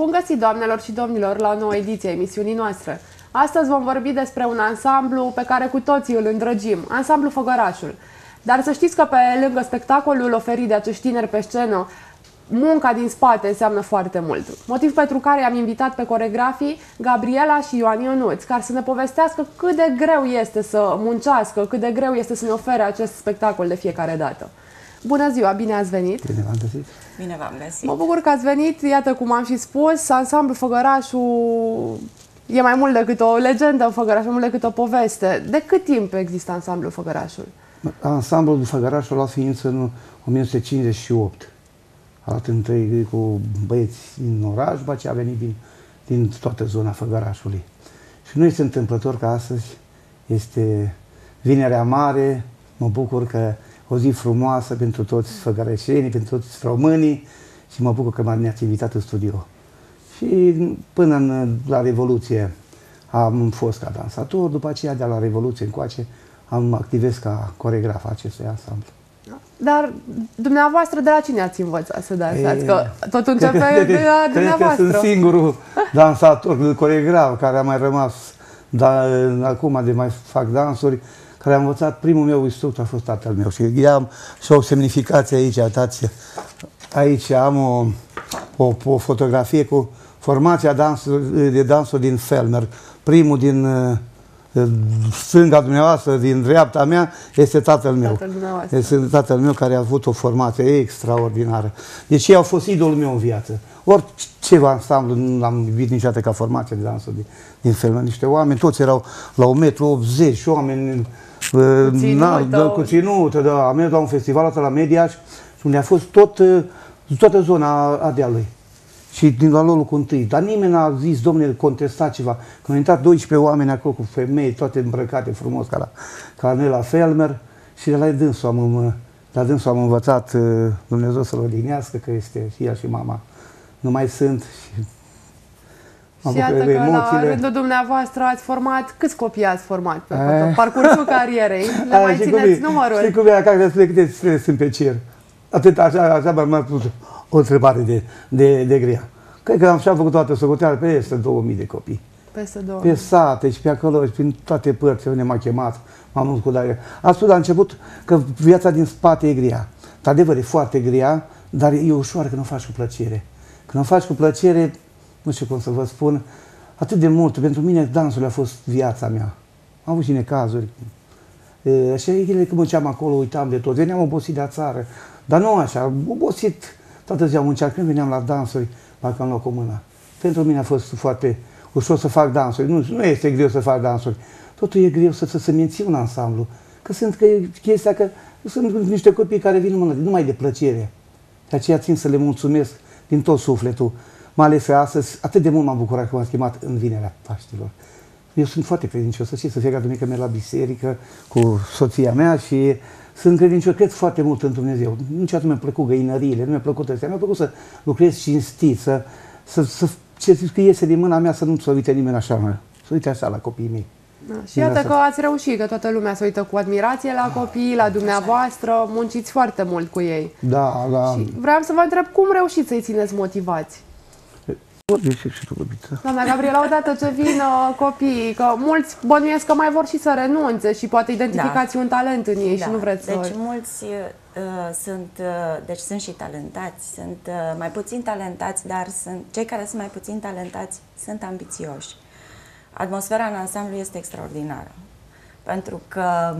Bun găsit, doamnelor și domnilor, la o nouă ediție a emisiunii noastre. Astăzi vom vorbi despre un ansamblu pe care cu toții îl îndrăgim, ansamblu Făgărașul. Dar să știți că pe lângă spectacolul oferit de acești tineri pe scenă, munca din spate înseamnă foarte mult. Motiv pentru care am invitat pe coregrafii Gabriela și Ioan Ionuț, care să ne povestească cât de greu este să muncească, cât de greu este să ne ofere acest spectacol de fiecare dată. Bună ziua, bine ați venit! Bine v-am găsit! Bine v-am găsit! Mă bucur că ați venit, iată cum am și spus, ansamblul Făgărașul e mai mult decât o legendă în Făgăraș, mai mult decât o poveste. De cât timp există ansamblul Făgărașul? Ansamblul Făgărașul a luat ființă în 1958. A luat întâi cu băieți din oraș, după aceea a venit din toată zona Făgărașului. Și nu este întâmplător că astăzi este Vinerea Mare, mă bucur că o zi frumoasă pentru toți făgărășenii, pentru toți românii și mă bucur că ne-ați invitat în studio. Și până la Revoluție am fost ca dansator, după aceea de la Revoluție încoace am activez ca coregraf acestui ansamblu. Dar dumneavoastră de la cine ați învățat să dansați? Că tot începe de la dumneavoastră. Cred că sunt singurul dansator, coregraf care a mai rămas, dar acum de mai fac dansuri, care a învățat, primul meu instructor a fost tatăl meu și am și o semnificație aici, uitați, aici am o fotografie cu formația de dansuri din Felmer. Primul din stânga dumneavoastră, din dreapta mea, este tatăl meu. Este tatăl meu care a avut o formație extraordinară. Deci ei au fost idolul meu în viață. Orice ansamblu nu l-am iubit niciodată ca formație de dansuri din Felmer. Niște oameni, toți erau la 1,80 m, oameni cu ținută, da. Am mers la un festival ăsta la Mediaș, unde a fost toată zona Ardealului. Și din la lolul cu întâi. Dar nimeni n-a zis, domnule, contesta ceva. Când au intrat 12 oameni acolo cu femei, toate îmbrăcate frumos ca noi la Felmer, și de la dânsul am învățat, Dumnezeu să-l odihnească, că este și el și mama. Nu mai sunt. Și iată că la rândul dumneavoastră ați format, câți copii ați format pe parcursul carierei? Le mai țineți numărul? Știi cum e, care câte stele sunt pe cer? Atât, așa m-a pus o întrebare de grea. Cred că am făcut toată socoteala peste 2000 de copii. Peste 2000. Pe sate și pe acolo și prin toate părțile unde m-a chemat, m-am născut. A spus la început că viața din spate e grea. Într-adevăr, e foarte grea, dar e ușoară când o faci cu plăcere. Când o faci cu plăcere, nu știu cum să vă spun, atât de mult. Pentru mine dansul a fost viața mea. Am avut și necazuri. Așa, când munceam acolo, uitam de tot. Veneam obosit de țară. Dar nu așa, obosit toată ziua munceam. Când veneam la dansuri, parcă am luat cu mâna. Pentru mine a fost foarte ușor să fac dansuri. Nu este greu să fac dansuri. Totul e greu să menții un ansamblu. Că chestia că sunt niște copii care vin numai de plăcere. De aceea țin să le mulțumesc din tot sufletul. Mai ales că astăzi, atât de mult m-am bucurat că m-am schimbat în Vinerea Paștilor. Eu sunt foarte credincios, să știți, să fiecare duminică merg la biserică cu soția mea și sunt credincios, cred foarte mult în Dumnezeu. Niciodată nu mi-a plăcut găinăriile, nu mi-a plăcut astea, mi-a plăcut să lucrez cinstit, ce iese din mâna mea să nu se uite nimeni așa, să uite așa la copiii mei. Da, și iată că ați reușit, că toată lumea se uită cu admirație la copii, la dumneavoastră, munciți foarte mult cu ei. Da, da. Și vreau să vă întreb, cum reușiți să-i țineți motivați? Doamna Gabriela, odată ce vin copiii, că mulți bănuiesc că mai vor și să renunțe și poate identificați un talent în ei și nu vreți să... Deci mulți sunt și talentați, sunt mai puțin talentați, dar cei care sunt mai puțin talentați sunt ambițioși. Atmosfera în ansamblu este extraordinară, pentru că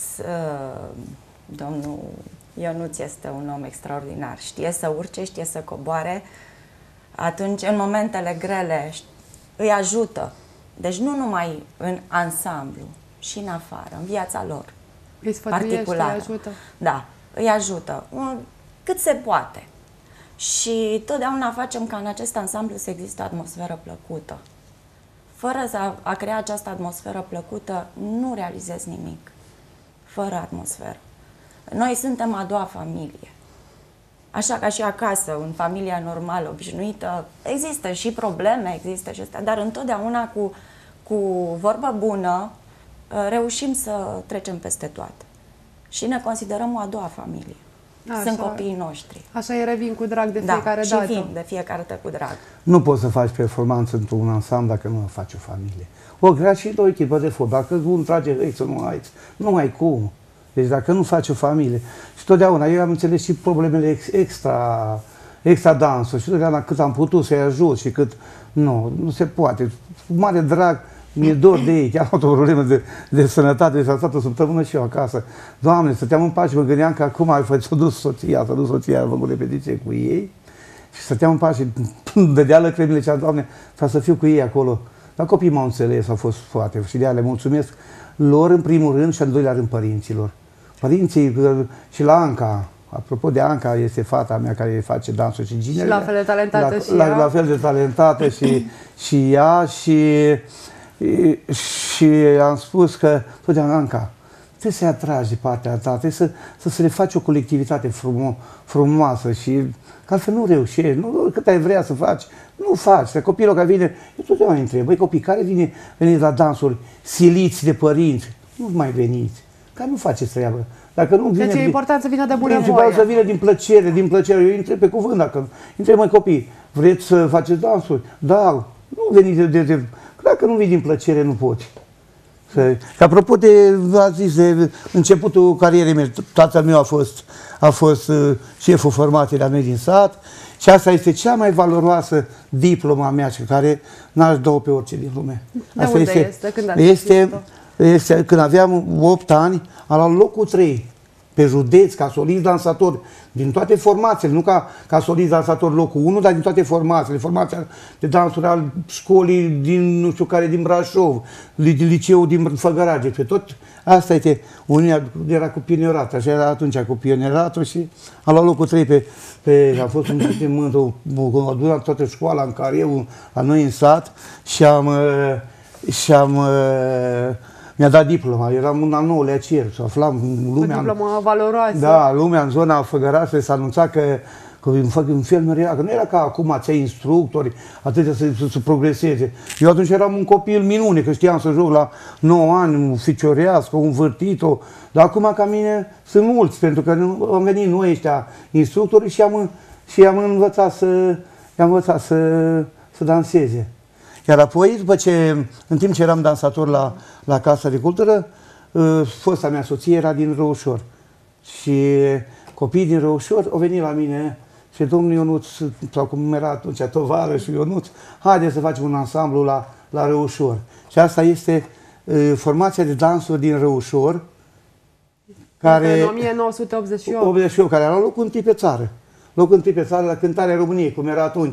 domnul Ionuț este un om extraordinar, știe să urce, știe să coboare. Atunci, în momentele grele, îi ajută. Deci nu numai în ansamblu, și în afară, în viața lor particulară. Îi ajută? Da, îi ajută. Cât se poate. Și totdeauna facem ca în acest ansamblu să existe o atmosferă plăcută. Fără a crea această atmosferă plăcută, nu realizezi nimic. Fără atmosferă. Noi suntem a doua familie. Așa ca și acasă, în familia normală, obișnuită, există și probleme, există și astea, dar întotdeauna cu vorbă bună reușim să trecem peste toate. Și ne considerăm o a doua familie. Sunt copiii noștri. Așa îi revin cu drag de Da, fiecare și dată. vin de fiecare dată cu drag. Nu poți să faci performanță într-un ansamblu dacă nu faci o familie. O grea și o echipă de fotbal. Dacă unul trage hăiță, nu ai cum. Deci dacă nu faci o familie. Și totdeauna, eu am înțeles și problemele extra dansuri. Și totdeauna cât am putut să-i ajut și cât... Nu se poate. Cu mare drag, mi-e dor de ei. Chiar am o problemă de sănătate. S-a stat o săptămână și eu acasă. Doamne, stăteam în pace, mă gândeam că acum s-a dus soția, a făcut repetiție cu ei. Și stăteam în pace, dădea lăcrimile, zicea, Doamne, vreau să fiu cu ei acolo. Dar copiii m-au înțeles, au fost foarte și de aia le mulțumesc lor în primul rând și în doilea rând părinților. Părinții și la Anca, apropo de Anca, este fata mea care face dansul și ginele. Și la fel de talentată și ea. La fel de talentată și ea și am spus că, totdeauna, Anca, trebuie să-i atragi de partea ta, trebuie să le faci o colectivitate frumoasă și că altfel nu reușești, cât ai vrea să faci, nu faci. Că copilul care vine, eu totdeauna îi întreb, băi copii, care veniți la dansuri siliți de părinți, nu mai veniți, care nu faceți treabă. Dacă nu vine, deci e important să vină de bunăvoie. Principal să vină din plăcere, eu întreb pe cuvânt, dacă întreb, măi copii, vreți să faceți dansuri? Da, nu veniți dacă nu vii din plăcere, nu poți. Și apropo a zis de începutul carierei mele, tatăl meu a fost șeful formației la noi din sat și asta este cea mai valoroasă diploma a mea și care n-aș dau pe orice din lume. De asta unde este? Când ați este când aveam 8 ani, am luat locul 3 pe județ, ca solist dansator, din toate formațiile, nu ca solist dansator locul 1, dar din toate formațiile, formația de dansuri al școlii din, nu știu care, din Brașov, liceul din Făgărache, pe tot, asta este, Uniunea era cu pioneratul, așa era atunci cu pioneratul și am luat locul 3 a fost un mândru, am adunat toată școala în Careu, la noi în sat și mi-a dat diploma, eram un al 9-lea cer, să aflam lumea... O diplomă valoroasă. Da, lumea în zona Făgărașului s-a anunțat că în fel era, că nu era ca acum ți-ai instructori, atâtea să progreseze. Eu atunci eram un copil minune, că știam să joc la 9 ani, un ficiorească, un vârtit-o, dar acum ca mine sunt mulți, pentru că am venit noi ăștia instructori și i-am învățat să danseze. Iar apoi, în timp ce eram dansator la Casa de Cultură, fosta mea soție era din Răușor. Și copiii din Răușor au venit la mine și domnul Ionuț, sau cum era atunci, tovarășul Ionuț, haideți să facem un ansamblu la Răușor. Și asta este formația de dansuri din Răușor, care... În 1988. Care era locul întâi pe țară. Locul întâi pe țară la Cântarea României, cum era atunci.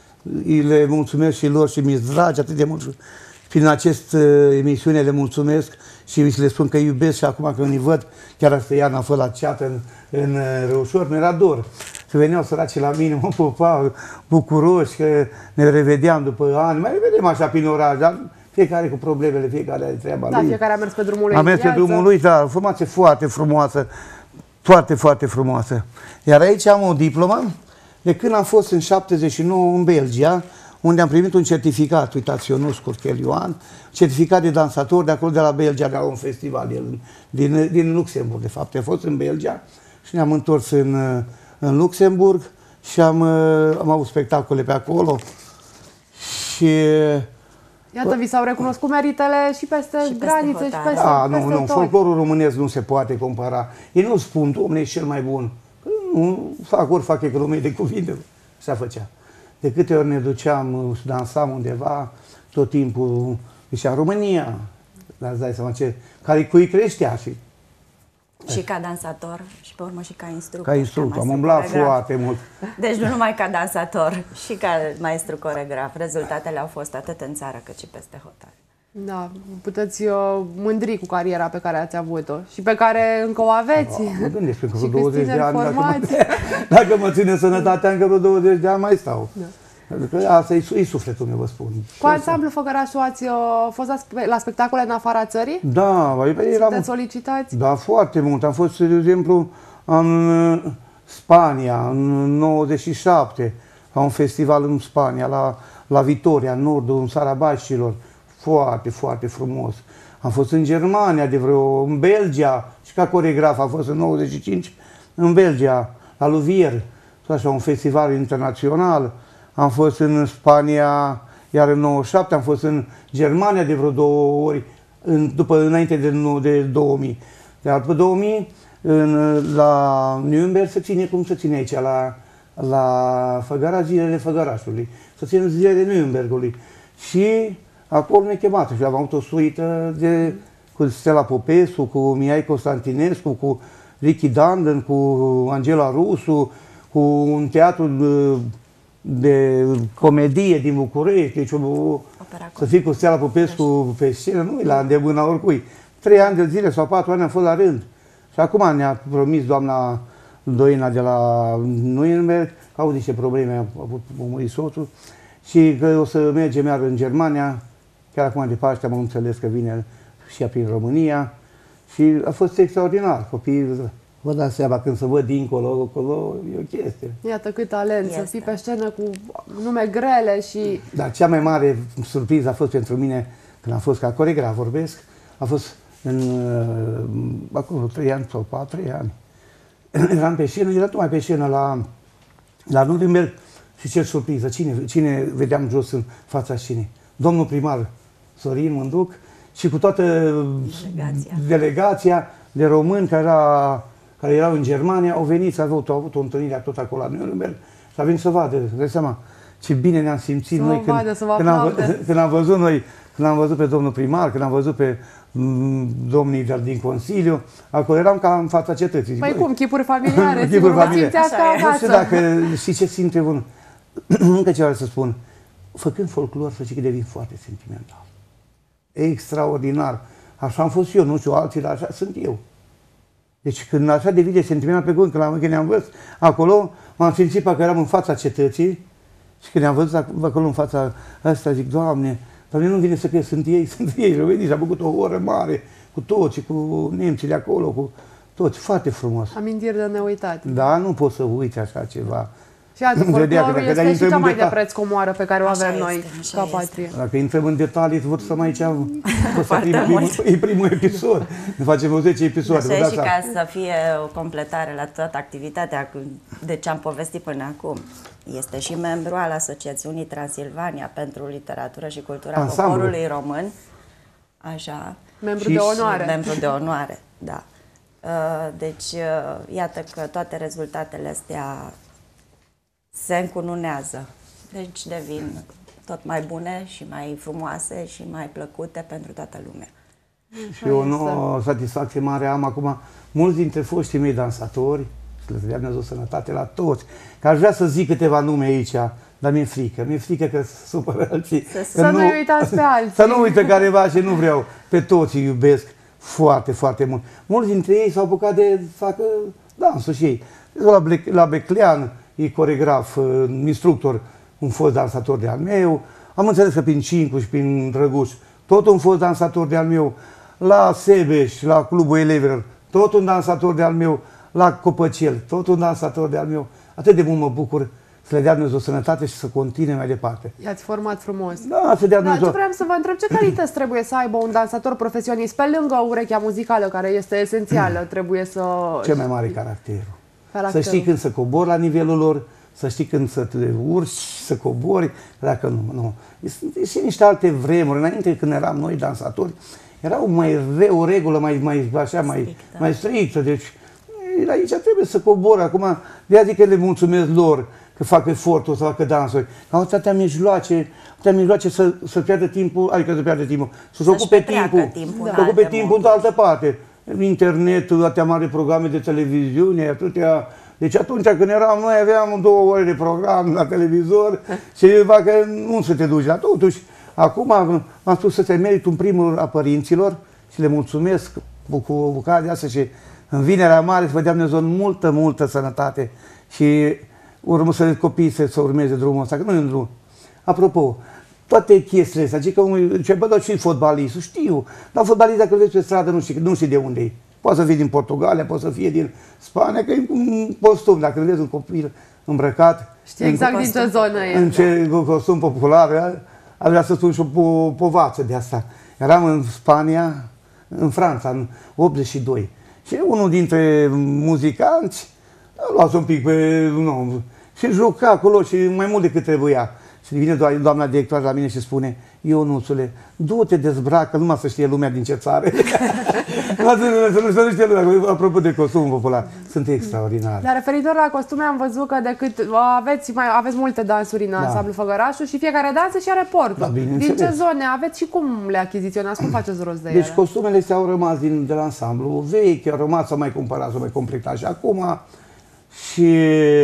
Le mulțumesc și lor și mi-s dragi atât de mult. Prin această emisiune le mulțumesc și le spun că îi iubesc și acum când îi văd, chiar asta iarna a fost la ceată în Răușor, mi-era dor. Și veneau săraci la mine, mă pupau, bucuroși că ne revedeam după ani. Mai revedem așa prin oraș, dar fiecare cu problemele, fiecare are treaba lui. Da, fiecare a mers pe drumul lui. A mers pe drumul lui, da, o formație foarte frumoasă, foarte, foarte frumoasă. Iar aici am o diplomă de când am fost în 79 în Belgia, unde am primit un certificat, uitați, Ionuț Curchel Ioan, certificat de dansator de acolo, de la Belgia, de la un festival din Luxemburg, de fapt. Am fost în Belgia și ne-am întors în Luxemburg și am avut spectacole pe acolo și... Iată, vi s-au recunoscut meritele și peste granițe și peste Da, peste nu, tot. folclorul românesc nu se poate compara. Ei nu spun, dom'le, e cel mai bun. Nu fac economie de cuvinte. Așa făcea. De câte ori ne duceam, dansam undeva, tot timpul zicea România. Dar îți dai seama care cui creștea și... Și ca dansator și pe urmă și ca instructor. Ca instructor, am umblat foarte mult. Deci nu numai ca dansator, și ca maestru coregraf. Rezultatele au fost atât în țară cât și peste hotare. Da, puteți mândri cu cariera pe care ați avut-o și pe care încă o aveți. Mă gândesc, pentru că Și 20 de ani, formați. dacă mă ține sănătatea, încă vreo 20 de ani mai stau. Da. Pentru că asta e sufletul meu, vă spun. Cu ansamblu Făgărașul ați fost la spectacole în afara țării? Da, Sunteți solicitați? Da, foarte mult. Am fost, de exemplu, în Spania, în 97, la un festival în Spania, la Vitoria, în nordul, în Sarabașilor. Foarte, foarte frumos. Am fost în Germania, în Belgia și ca coregraf am fost în 95 în Belgia, la Louviers, așa, un festival internațional. Am fost în Spania, iar în 97 am fost în Germania de vreo 2 ori, înainte de 2000. Dar după 2000, la Nürnberg se ține cum se ține aici, la Făgăraș, zilele Făgărașului. Se ține zilele Nürnbergului. Și acolo ne-a chemat și am avut o suită cu Stella Popescu, cu Mihai Constantinescu, cu Ricky Danden, cu Angela Rusu, cu un teatru de comedie din București. Deci să fii cu Stella Popescu pe scenă, nu e la îndemâna oricui. 3 ani de zile sau 4 ani am fost la rând. Și acum ne-a promis doamna Doina de la Nürnberg, că au niște probleme, a avut murit soțul, și că o să mergem iar în Germania, chiar acum de Paște am înțeles că vine și ea prin România, și a fost extraordinar. Copiii, vă dați seama, când se văd dincolo, acolo, e o chestie. Iată cât talent, să fii pe scenă cu nume grele și... Dar cea mai mare surpriză a fost pentru mine, când am fost ca coregraf, vorbesc, a fost acum 3 ani sau 4 ani. Eram pe scenă, era tocmai pe scenă la Nürnberg și ce surpriză, cine vedeam jos în fața scenei? Domnul primar Sorin Mânduc și cu toată delegația de români care erau în Germania, au venit, au avut o întâlnire tot acolo la Nürnberg și au venit să vadă, dai seama ce bine ne-am simțit noi când am văzut pe domnul primar, când am văzut pe domnii din Consiliu, acolo eram ca în fața cetății. Păi cum, chipuri familiare, chipuri familiare. Nu știu dacă, și ce simte unul. Încă ceva să spun. Făcând folclor, să știi că devin foarte sentimental. Extraordinar. Așa am fost eu, nu știu alții, dar așa sunt eu. Deci când așa devine sentimental pe cuvânt, când ne-am văzut acolo, m-am simțit că eram în fața cetății și când ne-am văzut acolo în fața asta, zic, Doamne, dar nu vine să cred, sunt ei, și am făcut o oră mare cu toți, cu nemții de acolo, cu toți, foarte frumos. Amintiri de neuitat. Da, nu poți să uiți așa ceva. Și iată, folclorul este și cea mai de preț comoară pe care o avem noi ca patrie. Dacă intrăm în detalii, vă să mai e primul episod. Ne facem o 10 episoade. Așa, și ca să fie o completare la toată activitatea de ce am povestit până acum. Este și membru al Asociațiunii Transilvania pentru Literatură și Cultura Poporului Român. Așa. Membru de onoare. Membru de onoare, da. Deci, iată că toate rezultatele astea se încununează. Deci devin tot mai bune și mai frumoase și mai plăcute pentru toată lumea. Și o nouă satisfacție mare am acum. Mulți dintre foștii mei dansatori, să le dea Dumnezeu sănătate la toți, că aș vrea să zic câteva nume aici, dar mi-e frică. Mi-e frică că supără alții. Să nu uitați pe alții. Să nu uită careva și nu vreau. Pe toți îi iubesc foarte, foarte mult. Mulți dintre ei s-au apucat de facă dansul și ei. La Beclean e coregraf, instructor, un fost dansator de al meu. Am înțeles că prin Cincu și prin Drăguș, tot un fost dansator de al meu. La Sebeș, la Clubul Elevilor, tot un dansator de al meu. La Copăcel, tot un dansator de al meu. Atât de mult mă bucur să le dea Dumnezeu sănătate și să continue mai departe. I-ați format frumos. Da, să dea Dumnezeu. Ce vreau să vă întreb, ce calități trebuie să aibă un dansator profesionist pe lângă urechea muzicală, care este esențială, trebuie să... Cel mai mare caracterul. Să știi când să cobori la nivelul lor, să știi când să te urci, să cobori, dacă nu. Sunt și niște alte vremuri. Înainte, când eram noi dansatori, era o regulă mai strictă. Deci aici trebuie să cobori. Acum, de zic că le mulțumesc lor că fac efortul să facă dansuri. Au atâtea mijloace să piardă timpul, adică să piardă timpul, să-și ocupe timpul în altă parte. Internet, atâtea mari programe de televiziune, atâtea... Deci atunci când eram noi aveam 2 ore de program la televizor și că nu să te duci. Dar totuși, acum am spus să te merit un primul a părinților și le mulțumesc cu ocazia asta și în Vinerea Mare să vă dea Dumnezeu multă sănătate și să copiii să urmeze drumul ăsta, că nu e un drum. Apropo, toate chestiile astea, zic că bă, și fotbalistul, știu, dar fotbalistul dacă îl vezi pe stradă nu știi de unde e. Poate să fie din Portugalia, poate să fie din Spania, că e un costum, dacă îl vezi un copil îmbrăcat. Știi exact din ce zonă e. În ce costum popular, aș vrea să spun și o povață de asta. Eram în Spania, în Franța, în 82. Și unul dintre muzicanți luați un pic pe... Nu, și juca acolo și mai mult decât trebuia. Și vine doamna directoare la mine și spune: Ionuțule, du-te, dezbracă, numai să știe lumea din ce țară. Să nu știe lumea, apropo de costumul popular. Sunt extraordinari. Dar referitor la costume, am văzut că aveți multe dansuri în ansamblu Făgărașul și fiecare dans și are portul. Da, din ce zone aveți și cum le achiziționați, cum faceți rost de ele? Deci costumele astea au rămas de la ansamblu vechi, au rămas, să mai cumpărat, să mai completat și acum. Și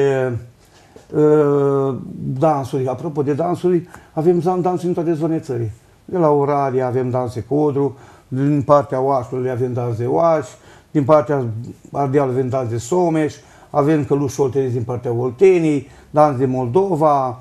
dansuri, apropo de dansuri, avem dansuri în toate zonele țării. De la Oradea avem dans de Codru, din partea Oașului avem dans de Oaș, din partea Ardealului avem dans de Someș, avem Căluș Oltenii din partea Oltenii, dans de Moldova,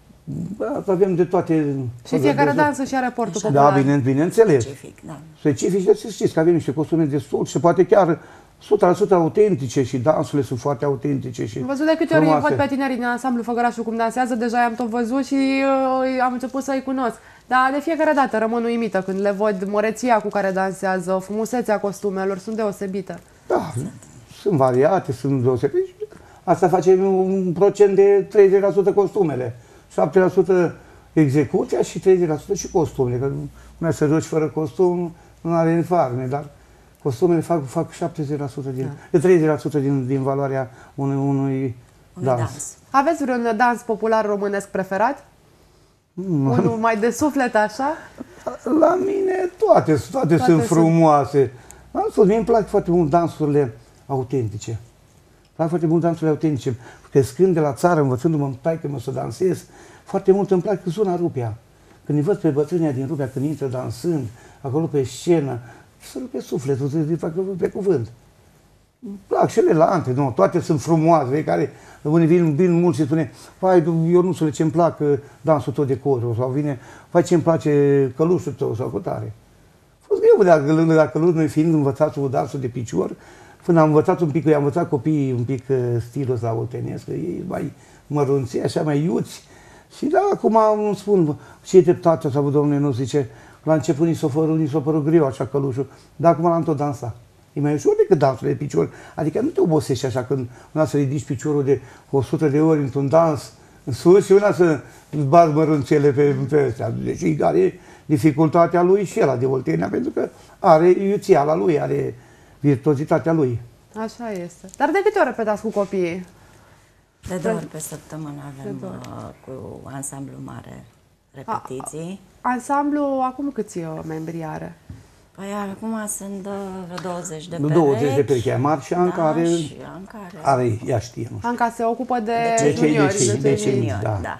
avem de toate. Și fiecare dans și are portul da, popular. bineînțeles. Specific, da. Specific, să știți că avem niște costume destul și poate chiar 100% autentice și dansurile sunt foarte autentice și am văzut de câte ori văd pe tinerii din ansamblu Făgărașul cum dansează, deja i-am tot văzut și am început să-i cunosc. Dar de fiecare dată rămân uimită când le văd măreția cu care dansează, frumusețea costumelor, sunt deosebite. Da, sunt variate, sunt deosebite. Asta face un procent de 30% costumele, 7% execuția și 30% și costumele. Că una să joci fără costum nu are farme, dar costumele fac 70% din, 30% din valoarea unui dans. Aveți vreun dans popular românesc preferat? Unul mai de suflet, așa? La mine toate sunt frumoase. Mie îmi plac foarte mult dansurile autentice. Îmi plac foarte mult dansurile autentice. Crescând de la țară, învățându-mă în taică-mă să dansez, foarte mult îmi plac zona Rupia. Când îi văd pe bătrânii din Rupia, când intră dansând, acolo pe scenă, să rupe sufletul, să-i facă pe cuvânt. Îmi plac celelalte, nu, toate sunt frumoase, fiecare, vin mulți și spune: vai, Ionuțule, ce-mi plac dansul tău de Codru, sau vine: vai, ce-mi place călușul tău, sau cutare. A fost greu la căluș, noi fiind învățați cu dansul de picior, până am învățat un pic, i-am învățat copiii un pic stilul ăsta oltenesc, că ei mai mărunții, așa mai iuți. Și da, acum îmi spun: ce dreptate s-a avut domnul Ionuț, zice, la început ni s-a părut greu așa călușul, dar acum l-am tot dansat. E mai ușor decât dansul de picior. Adică nu te obosești așa când una să ridici piciorul de 100 de ori într-un dans în sus și una să bați mărunțele pe ăstea. Deci are dificultatea lui și ăla de Oltenia, pentru că are iuțiala lui, are virtuozitatea lui. Așa este. Dar de câte ori repetați cu copiii? De 2 ori pe săptămână avem cu ansamblu mare repetiții. Ansamblu, acum câți membri are? Păi acum sunt 20 de 20 de perechi mari și Anca are... Și Anca are... ea știe, nu știu. Anca se ocupă de juniori. De cei mici, da.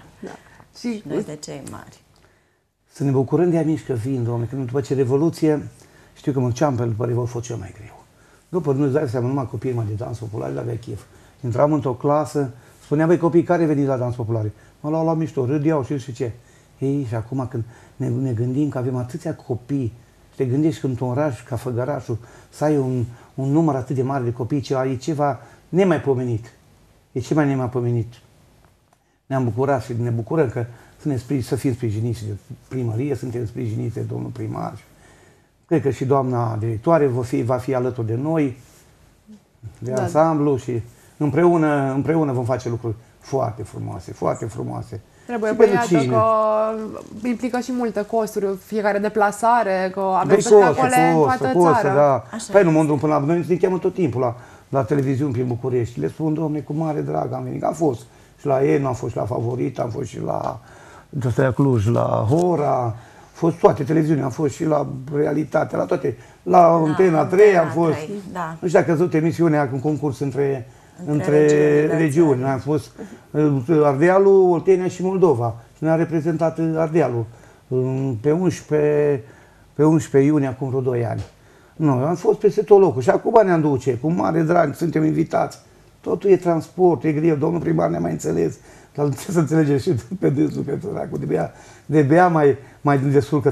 Și noi de cei mari. Să ne bucurăm de amici că vin, domnule, că după ce Revoluție, știu că munceam după Revoluție, a fost cel mai greu. După nu-ți dai seama, numai copiii de dans popular, le avea chef. Intram într-o clasă, spuneam: băi, copii, care veniți la dans popular? Mă luau la mișto, râdeau și ce. Ei, și acum când ne gândim că avem atâția copii, te gândești că într-un oraș ca Făgărașul să ai un număr atât de mare de copii, e ceva nemaipomenit. E ceva nemaipomenit. Ne-am bucurat și ne bucurăm că să fim sprijiniți de primărie, suntem sprijiniți de domnul primar. Cred că și doamna directoare va fi alături de noi, de ansamblu și împreună vom face lucruri foarte frumoase, foarte frumoase. Trebuie, păi iată că implică și multe costuri, fiecare deplasare, că avem spectacole în toată țara. Da. Păi nu mă îndrum până la noi, ne cheamă tot timpul la televiziuni prin București. Le spun: domne, cu mare drag am venit. Am fost și la EN, am fost și la Favorit, am fost și la Cluj, la Hora, am fost toate televiziunile, am fost și la Realitate, la toate. La Antena 3 am fost. Nu știu dacă ați văzut emisiunea cu concurs între regiuni. Am fost Ardealul, Oltenia și Moldova. Și ne-a reprezentat Ardealul pe 11 iunie, acum vreo 2 ani. Noi am fost peste tot locul și acum ne-am duce, cu mare drag, suntem invitați. Totul e transport, e greu, domnul primar ne-a mai înțeles, dar trebuie să înțelegeți și pe dânsul, pe săracul, de bea mai descurcă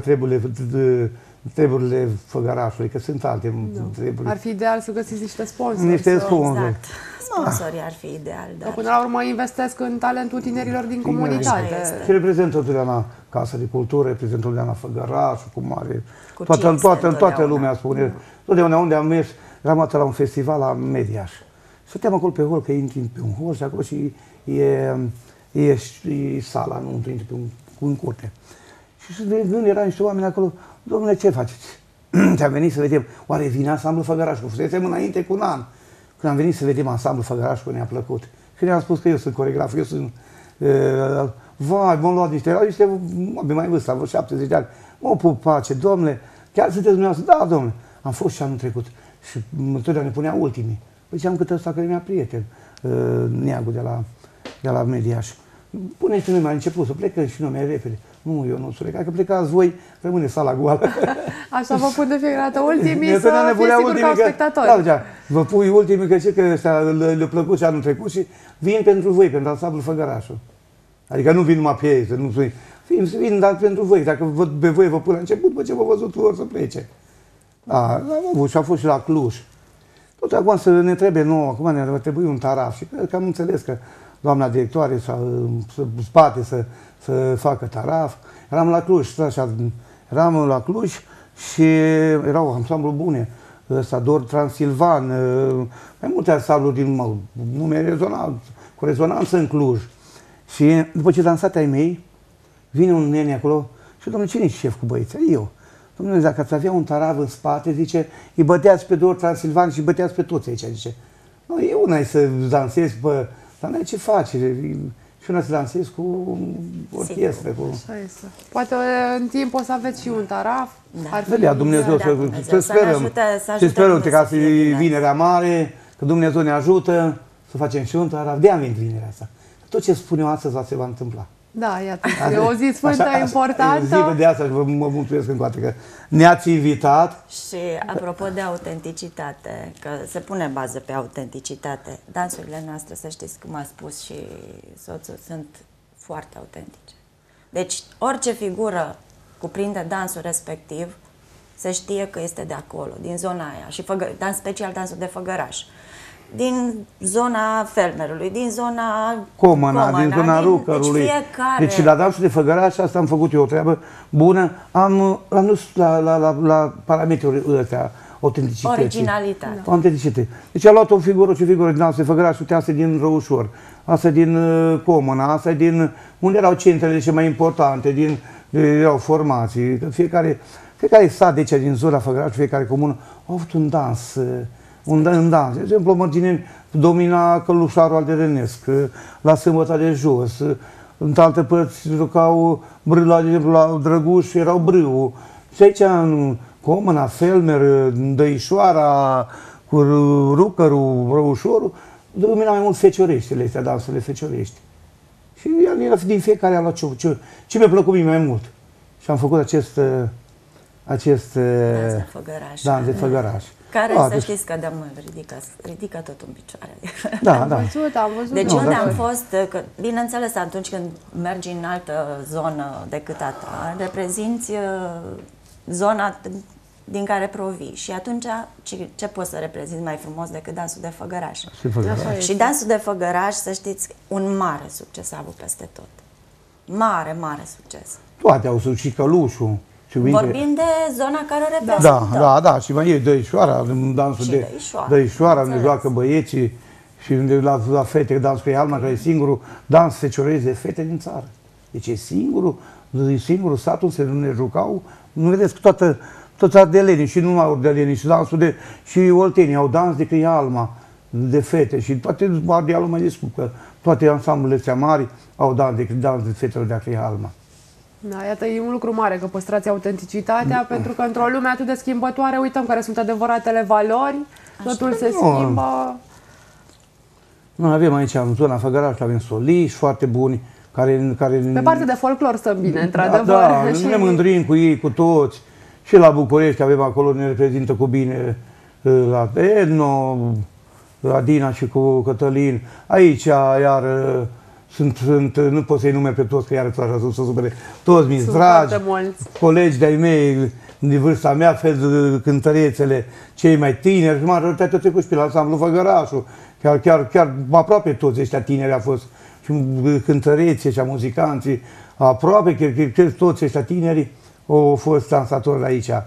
treburile Făgărașului, că sunt alte treburi. Ar fi ideal să găsiți niște sponsori. Niște sponsori. Exact. Sponsorii ar fi ideal. Dar până la urmă investesc în talentul tinerilor din comunitate. Și reprezintă întotdeauna Casa de Cultură, reprezintă întotdeauna Făgărașul, cum are... Toată lumea spune. Totdeauna unde am mers, eram la un festival la Mediaș. Stăteam acolo pe hol, că intri pe un hol și acolo și e sala, nu intri pe un curte. Și când erau niște oameni acolo, domnule, ce faceți? Te-am venit să vedem, oare vine ansamblu Făgărașcu? Fusesem înainte cu un an. Când am venit să vedem ansamblu Făgărașcu, ne-a plăcut. Și ne-am spus că eu sunt coregraf, eu sunt... vai, m-am luat niște oameni mai vârstă, am vreo 70 de ani. Mă pupace, domnule, chiar sunteți dumneavoastră? Da, domnule. Am fost și anul trecut. Și întotdeauna ne punea ultimii. Păi ziceam că ăsta care mi-a prieten, Neagu de la Mediaș. Puneți noi, mai început să plecăm și noi mai repede. Nu, eu nu sunt, că plecați voi, rămâne sala goală. Așa vă pun de fiecare dată ultimii să fie sigur ca spectatori. Da, vă pui ultimii, că știu că ăștia le-a plăcut și anul trecut și vin pentru voi, pentru ansamblu Făgărașul. Adică nu vin numai pe ei, nu vin dar pentru voi. Dacă pe voi vă pun la început, după ce v-a văzut, vor să plece. Da, am avut și a fost și la Cluj. Tot acum să ne trebuie nouă, acum ne trebuie un taraf și cred că am înțeles că doamna directoare să spate să facă taraf. Eram la Cluj, așa, eram la Cluj și erau ansamblu bune. Ăsta, Dor Transilvan, mai multe ansambluri din nume cu rezonanță în Cluj. Și după ce dansate ai mei, vine un nene acolo și domnule, cine e șef cu băieții? Eu. Domnule, dacă ați avea un tarav în spate, zice, îi băteați pe Dor Transilvan și îi băteați pe toți aici, zice. Nu, e una e să dansezi, dar n-ai ce face. Și una să dansezi cu orchestră. Așa este. Poate în timp o să aveți și un taraf. Da. Vedea Dumnezeu, să sperăm. Să sperăm ca să fie vinerea mare, că Dumnezeu ne ajută să facem și un taraf. De-aia venit vinerea asta. Tot ce spun eu astăzi se va întâmpla. Da, iată, e o zi sfântă importantă. Zi de asta și vă mulțumesc încă o dată că ne-ați invitat. Și apropo de autenticitate, că se pune bază pe autenticitate, dansurile noastre, să știți, cum a spus și soțul, sunt foarte autentice. Deci orice figură cuprinde dansul respectiv, se știe că este de acolo, din zona aia, și în special dansul de făgăraș. Din zona Felmerului, din zona Comana, din zona Rucărului. Deci fiecare... Deci la dansul de făgăraș, asta am făcut eu o treabă bună, am dus la parametrii ăstea, autenticității. Originalitate. Autenticitate. Deci a luat o figură din dansul de făgăraș, uite, asta din Răușor, asta din Comana, asta din... Unde erau centrele cele mai importante, erau formații, fiecare sat de aici, din zona Făgăraș, fiecare comună, au avut un dans. Un dans. De exemplu, Mărgineni domina Călușarul Alderenesc, la Sâmbăta de Jos, în alte părți jucau Brâla, de exemplu, la Drăguș erau Brâu. Și aici, în Comana, Felmer, Dăișoara, cu Rucărul, Răușorul, domina mai mult fecioreștile astea, dansurile feciorești. Și din fiecare a luat ce mi-a plăcut mie mai mult. Și am făcut acest dans de făgăraș. Care, să știți că de-am ridică tot în picioare. Da, am văzut. Deci unde am fost, că, bineînțeles, atunci când mergi în altă zonă decât a ta, reprezinți zona din care provii. Și atunci, ce poți să reprezinți mai frumos decât dansul de făgăraș? Și dansul de făgăraș, să știți, un mare succes a avut peste tot. Mare, mare succes. Toate au sunt și Călușul. Vorbim de zona care o reprezintă. Da, și mai e Dăișoara, dansul de Dăișoara, unde joacă băieții și unde la fete, dansul cu Alma, care e singurul dans fecioresc de fete din țară. Deci e singurul sat unde ne jucau, nu vedeți că toți ardelenii și numai ardelenii și dansul și oltenii au dans de Cria Alma, de fete și toate ardealul mai de că toate ansamblurile astea mari au dans de fetelor de Cria Alma. Da, iată, e un lucru mare că păstrați autenticitatea, pentru că într-o lume atât de schimbătoare, uităm care sunt adevăratele valori, totul se schimbă. Noi avem aici, în zona Făgăraș, avem soliști foarte buni, care... Pe partea de folclor stăm bine, într-adevăr. Da, ne mândrim cu ei, cu toți. Și la București avem acolo, ne reprezintă cu bine la Edno, Adina și cu Cătălin. Aici, iar... nu pot să-i nume pe toți, că iarăși așa să supere. Toți mi-s dragi, colegi de-ai mei, de vârsta mea, cântărețele, cei mai tineri, și majoritatea trecut și pe la ansamblu Făgărașul. Chiar aproape toți ăștia tineri au fost, și cântăreții și muzicanții, aproape, cred toți ăștia tineri au fost dansatori aici.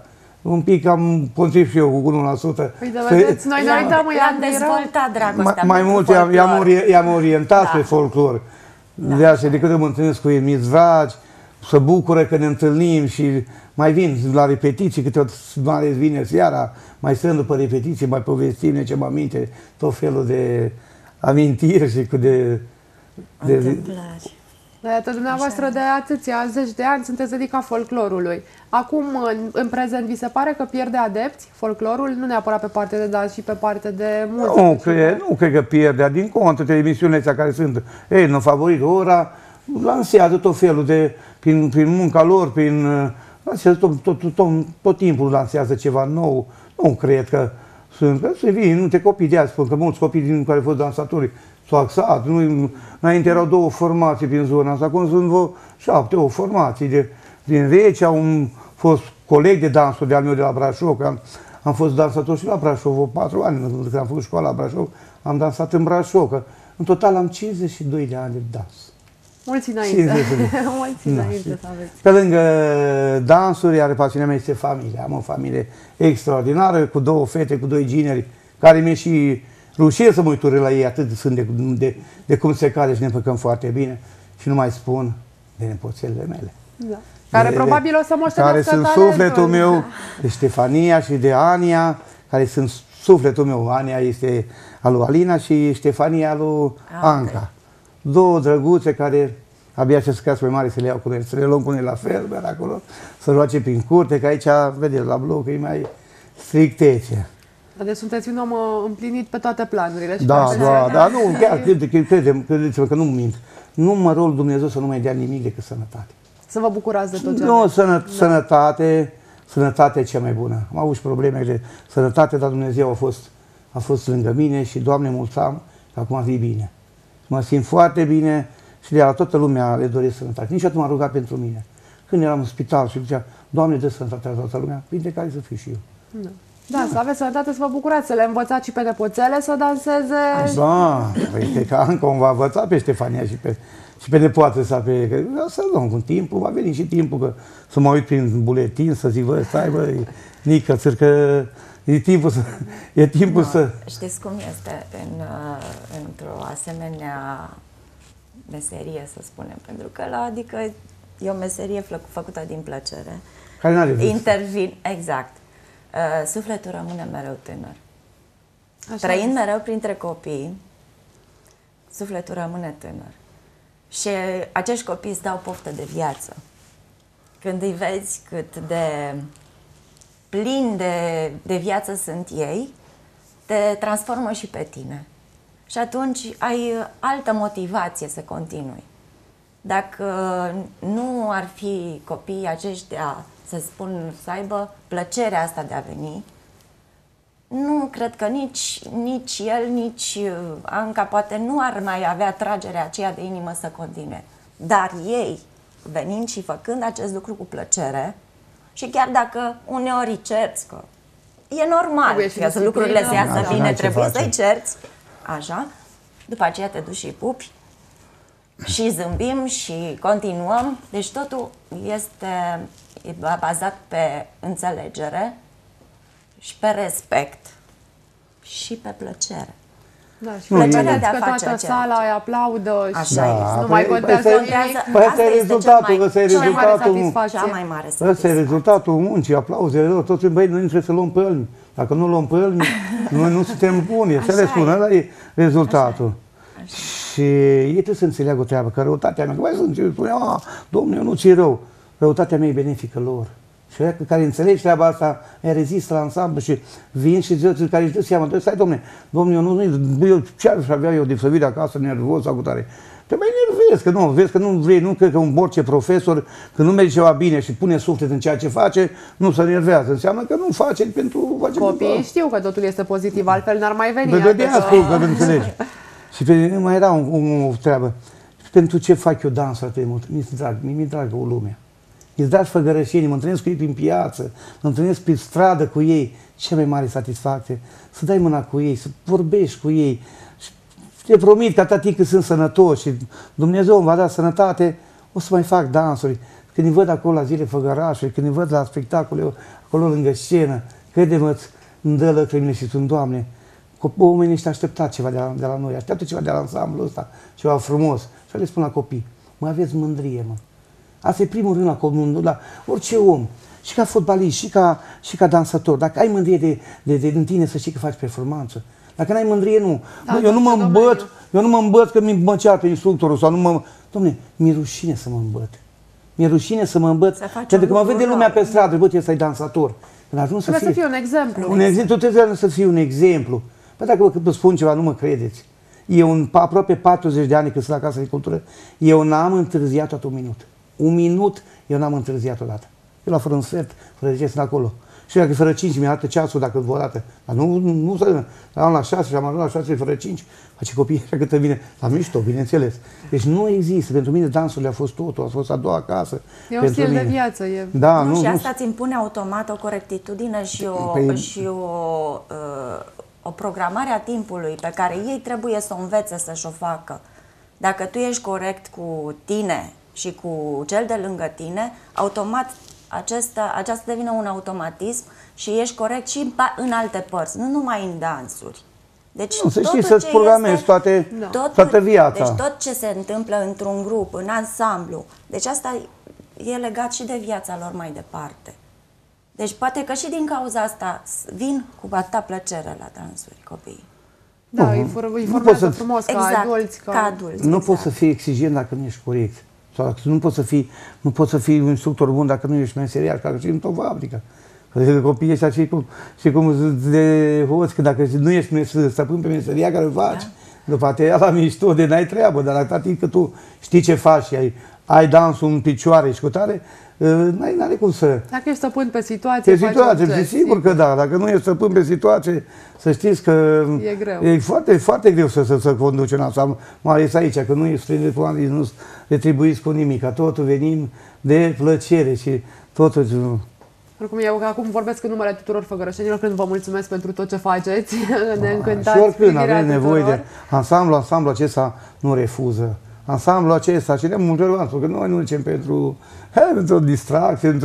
un pic am contrib și eu cu 1%. Uite, vedeți, noi ne uităm, i-am dezvoltat dragostea. Mai mult i-am orientat pe folclor. De așa, de câte mă întâlnesc cu ei, mi-s dragi, se bucură că ne întâlnim și mai vin la repetiții, câteodată mai ales vineri seara, mai stăm după repetiții, mai povestim, ne ce aminte, tot felul de amintiri și cu de întâmplări. Iată, dumneavoastră de atâția zeci de ani sunteți dedicat folclorului. Acum, în prezent, vi se pare că pierde adepți folclorul? Nu neapărat pe partea de dans, și pe partea de muzică. Nu cred că pierde, din contră, televiziunile astea care sunt, în favorit, ora, lansează tot felul de, prin munca lor, lansează tot timpul lansează ceva nou. Nu cred că se vin multe copii de azi, spun că mulți copii din care au fost dansatori s-au axat. Înainte erau 2 formații prin zona asta, acum sunt vreo 7-8 formații. Din Rece au fost colegi de dansuri de-al meu de la Brașov, că am fost dansator și la Brașov, vreo 4 ani, când am făcut școala la Brașov, am dansat în Brașov, că în total am 52 de ani de dans. Mulți înainte. Mulți înainte să aveți. Pe lângă dansuri, iar pasiunea mea este familia. Am o familie extraordinară, cu 2 fete, cu 2 gineri, care mi-e și rușine să mă uitură la ei, atât sunt de cum se cade și ne împăcăm foarte bine. Și nu mai spun de nepoțelele mele. Da. Care probabil o să moștenească care sunt sufletul meu, de Ștefania și de Ania, care sunt sufletul meu. Ania este a lui Alina și Ștefania a lui Anca. 2 drăguțe care abia ce să crească mai mare să le iau cu noi, să le luăm cu noi la fermer acolo, să roace prin curte, că aici, vedeți, la bloc e mai strictețe. Deci sunteți un om împlinit pe toate planurile. Da, nu, chiar credeți-mă că nu mint. Nu mă rog Dumnezeu să nu mai dea nimic decât sănătate. Să vă bucurați de tot ce aveți. Sănătate cea mai bună. Am avut și probleme de sănătate, dar Dumnezeu a fost lângă mine și, Doamne, mulțumim că acum vii bine. Mă simt foarte bine și de la toată lumea le doresc sănătate. Niciodată m-am rugat pentru mine. Când eram în spital și zicea, Doamne, dă sănătate la toată lumea, printre care să fiu și eu. Da, să aveți sănătate, să vă bucurați, să le învățați și pe nepoțele să danseze. Da, uite că Anca o va învăța pe Ștefania și pe nepoată să luăm cu timpul, va veni și timpul că să mă uit prin buletin, să zic, stai, Nică, că e timpul să... Știți cum este într-o asemenea meserie, să spunem, pentru că adică e o meserie făcută din plăcere. Care n-are vârstă. Intervin, exact. Sufletul rămâne mereu tânăr. Trăind mereu printre copii, sufletul rămâne tânăr. Și acești copii îți dau poftă de viață. Când îi vezi cât de plini de viață sunt ei, te transformă și pe tine. Și atunci ai altă motivație să continui. Dacă nu ar fi copiii aceștia, să spun, să aibă plăcerea asta de a veni, nu cred că nici el, nici Anca poate nu ar mai avea tragerea aceea de inimă să continue. Dar ei, venind și făcând acest lucru cu plăcere, și chiar dacă uneori îi cerți, că e normal, că lucrurile se iasă bine, trebuie să-i cerți, așa, după aceea te duci și pupi și zâmbim și continuăm. Deci totul este bazat pe înțelegere și pe respect și pe plăcere. Da, și plăcerea de a face toată sala îi aplaudă și nu mai contează nimic. Asta e rezultatul, ăsta e rezultatul muncii, aplauzele lor, toți, băi, noi nu trebuie să luăm pălmi. Dacă nu luăm pălmi, noi nu suntem buni, să le spun, ăla e rezultatul. Și ei trebuie să înțeleagă o treabă, că răutatea mea, că mai sunt, eu spuneam, Domnule, eu nu ți rău, răutatea mea e benefică lor. Și aia care înțelegi treaba asta, aia rezistă la ansamblu și vin și zic, care își dă seama, stai, domne, eu ce aș avea eu de să vin acasă nervos sau cu tare? Te mai nervezi, vezi că nu vrei, nu cred că un orice profesor, când nu merge ceva bine și pune suflet în ceea ce face, nu se nervează. Înseamnă că nu face pentru... Copiii știu că totul este pozitiv, altfel n-ar mai veni. De-aia spun că înțelegi. Și mai era o treabă. Pentru ce fac eu dans atât de mult? Mi-e dragă o lume. Mi-e drag făgărășenii, mă întâlnesc cu ei prin piață, mă întâlnesc pe stradă cu ei. Cea mai mare satisfacție, să dai mâna cu ei, să vorbești cu ei. Și te promit că atât timp cât sunt sănătoși și Dumnezeu îmi va da sănătate, o să mai fac dansuri. Când îi văd acolo la zile făgărașuri, când îi văd la spectacole, acolo acolo lângă scenă, crede-mă, îmi dă lăcrimile și sunt, Doamne, oamenii ăștia așteptat ceva de la noi, așteaptă ceva de la ansamblu ăsta, ceva frumos. Și le spun la copii, mă aveți mândrie, mă. Asta e primul rând la orice om, și ca fotbalist, și ca dansator. Dacă ai mândrie în tine, să știi că faci performanță. Dacă n-ai mândrie, nu. Da, eu nu mă îmbăt că mi-mă ceartă instructorul sau nu mă... Dom'le, mi-e rușine să mă îmbăt. Mi-e rușine să mă îmbăt, pentru că mă vede lumea pe stradă, bă, ăsta e dansator. Când ajung trebuie să fie un exemplu. Un exemplu, trebuie să fie un exemplu. Păi dacă vă spun ceva, nu mă credeți. Eu, aproape 40 de ani când sunt la Casa de Cultură, eu n-am întârziat tot un minut. Un minut eu n-am întârziat odată. Eu la fără un sfert, fără de ce sunt acolo. Și dacă fără 5 mi arată ceasul, dacă vă dată. Dar nu să am la 6 și am ajuns la 6 fără 5. Face copiii așa câtă vine. La mișto, bineînțeles. Deci nu există. Pentru mine dansurile a fost totul, a fost a doua casă. E un stil de viață. Da, și asta îți impune automat o corectitudine și o programare a timpului pe care ei trebuie să o învețe să-și o facă. Dacă tu ești corect cu tine și cu cel de lângă tine, automat aceasta devine un automatism și ești corect și în alte părți, nu numai în dansuri. Deci să știi să-ți programezi toată viața. Deci tot ce se întâmplă într-un grup, în ansamblu, deci asta e legat și de viața lor mai departe. Deci poate că și din cauza asta vin cu atâta plăcere la dansuri copiii. Da, îi formează frumos ca adulți. Nu poți să fii exigent dacă nu ești corect. Sau nu poți să fii un instructor bun dacă nu ești meseriaș, dacă ești într-o fabrică. Copiii ăștia și cum de hoți, că dacă nu ești stăpân pe meseria care o faci, după te ia la mișto de n-ai treabă, dar atâta timp că tu știi ce faci și ai dansul în picioare și cu tare, n-are cum să... Dacă ești stăpân pe situație, sigur că da. Dacă nu ești stăpân pe situație, să știți că e greu. E foarte, foarte greu să conduci un ansamblu, mai ales aici, că nu ești nu retribuiți cu nimic, totul venim de plăcere și totul... Oricum, eu acum vorbesc în numele tuturor făgărășenilor când vă mulțumesc pentru tot ce faceți, ne încântați. Și oricând avem nevoie de ansamblu acesta nu refuză. Ansamblul acesta, și de multe ori am spus că noi nu ducem pentru o distracție,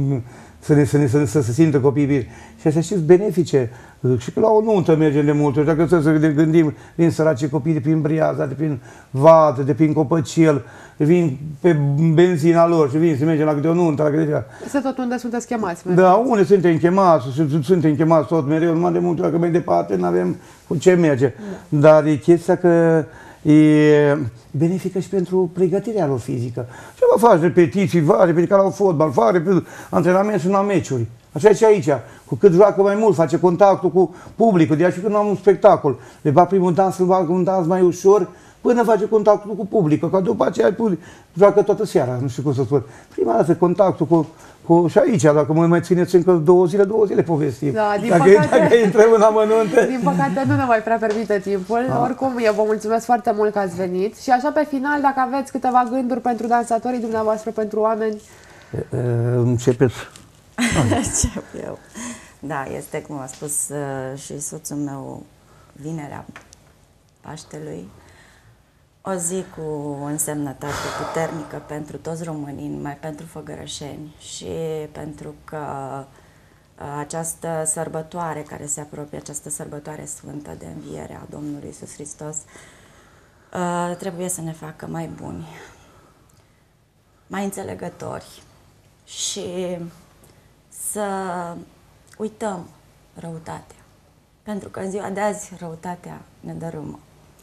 să se simtă copiii bine. Și să știți, benefice. Și că la o nuntă mergem de multe ori, dacă să ne gândim, vin săraci copii de prin Briaza, de prin Vadă, de prin Copăcel, vin pe benzina lor și vin să mergem la câte o nuntă, la câte ceva. Este tot unde sunteți chemați. Da, unde suntem chemați tot mereu, numai de multe ori, că mai departe nu avem cu ce merge. Dar e chestia că e benefică și pentru pregătirea lor fizică. Și vă faci repetiții, repetiții ca la un fotbal, antrenament și la meciuri. Așa e și aici. Cu cât joacă mai mult, face contactul cu publicul. De aceea și când am un spectacol, le bag primul dans, îl bag un dans mai ușor, până face contactul cu publicul. Că după aceea joacă toată seara, nu știu cum să spun. Prima dată contactul cu și aici, dacă mă mai țineți încă 2 zile povestim. Da, dacă intrăm în amănunte. Din păcate nu ne mai prea permite timpul. Oricum, eu vă mulțumesc foarte mult că ați venit. Și așa pe final, dacă aveți câteva gânduri pentru dansatorii dumneavoastră, pentru oameni. Începeți. Încep eu. Da, este cum a spus și soțul meu vinerea Paștelui. O zi cu o însemnătate puternică pentru toți românii, numai pentru făgărășeni, și pentru că această sărbătoare care se apropie, această sărbătoare sfântă de înviere a Domnului Iisus Hristos, trebuie să ne facă mai buni, mai înțelegători și să uităm răutatea. Pentru că în ziua de azi răutatea ne dărâmă.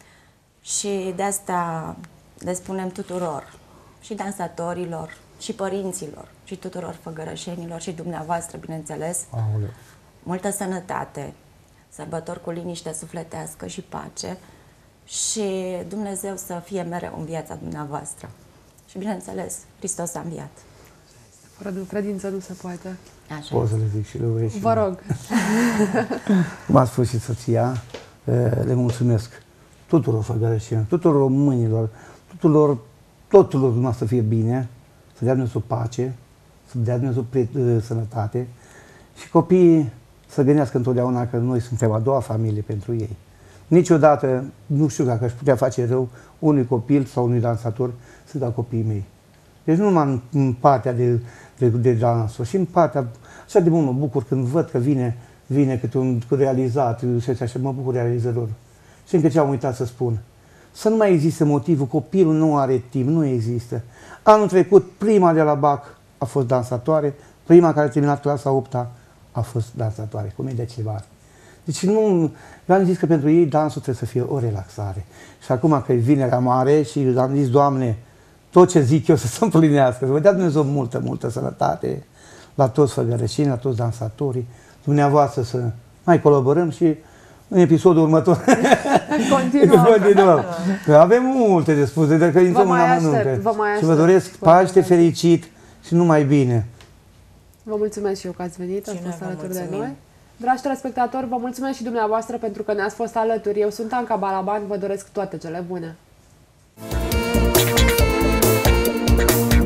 Și de asta le spunem tuturor, și dansatorilor, și părinților, și tuturor făgărășenilor, și dumneavoastră, bineînțeles, multă sănătate, sărbători cu liniște sufletească și pace, și Dumnezeu să fie mereu în viața dumneavoastră. Și bineînțeles, Hristos a înviat. Fără credință nu se poate. Așa. Pot să le zic și lui. Vă rog. M-a spus și soția, le mulțumesc tuturor făgărășenilor, tuturor românilor, totul urma să fie bine, să dea Dumnezeu pace, să dea Dumnezeu sănătate și copiii să gândească întotdeauna că noi suntem a doua familie pentru ei. Niciodată, nu știu dacă aș putea face rău unui copil sau unui dansator să dau copiii mei. Deci nu numai în partea de dansuri, și în partea, așa de mult mă bucur când văd că vine câte un realizat, și așa, mă bucur realizător. Și încă ce am uitat să spun. Să nu mai există motivul, copilul nu are timp, nu există. Anul trecut, prima de la BAC a fost dansatoare, prima care a terminat clasa 8-a a fost dansatoare, comedia ceva. Deci nu, eu am zis că pentru ei dansul trebuie să fie o relaxare. Și acum că e Vinerea Mare și am zis, Doamne, tot ce zic eu să se împlinească, să vă dea Dumnezeu multă, multă sănătate la toți făgărășini, la toți dansatorii, dumneavoastră să mai colaborăm și în episodul următor Continuăm. Avem multe de spus, de că intrăm în amănunte. Și vă doresc Paște fericit și numai bine. Vă mulțumesc și eu că ați venit, ați fost alături de noi. Dragi telespectatori, vă mulțumesc și dumneavoastră pentru că ne-ați fost alături. Eu sunt Anca Balaban, vă doresc toate cele bune.